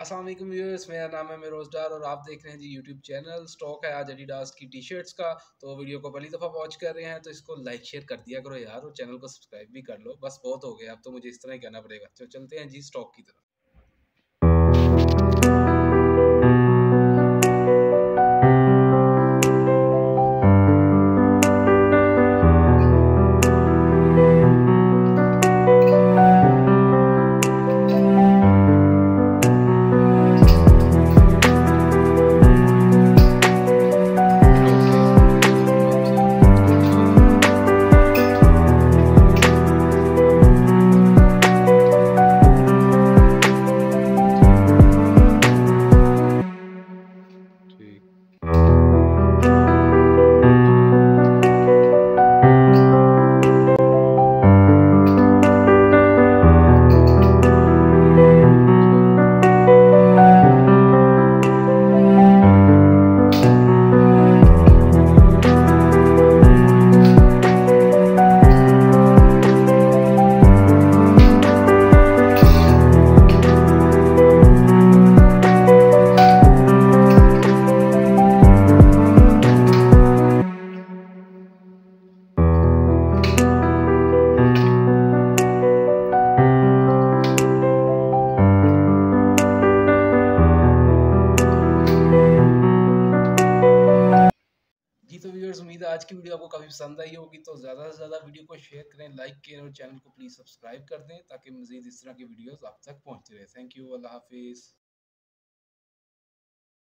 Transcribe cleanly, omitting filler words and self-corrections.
अस्सलाम वालेकुम व्यूअर्स, मेरा नाम है मेरोज डार और आप देख रहे हैं जी यूट्यूब चैनल। स्टॉक है आज एडिडास की टी शर्ट्स का। तो वीडियो को पहली दफ़ा वॉच कर रहे हैं तो इसको लाइक शेयर कर दिया करो यार, और चैनल को सब्सक्राइब भी कर लो। बस बहुत हो गया, अब तो मुझे इस तरह ही कहना पड़ेगा। तो चलते हैं जी स्टॉक की तरफ। जी तो व्यूअर्स, उम्मीद है आज की वीडियो आपको काफ़ी पसंद आई होगी। तो ज़्यादा से ज़्यादा वीडियो को शेयर करें, लाइक करें और चैनल को प्लीज़ सब्सक्राइब कर दें ताकि मज़ीद इस तरह की वीडियोस आप तक पहुंचते रहे। थैंक यू, अल्लाह हाफिज़।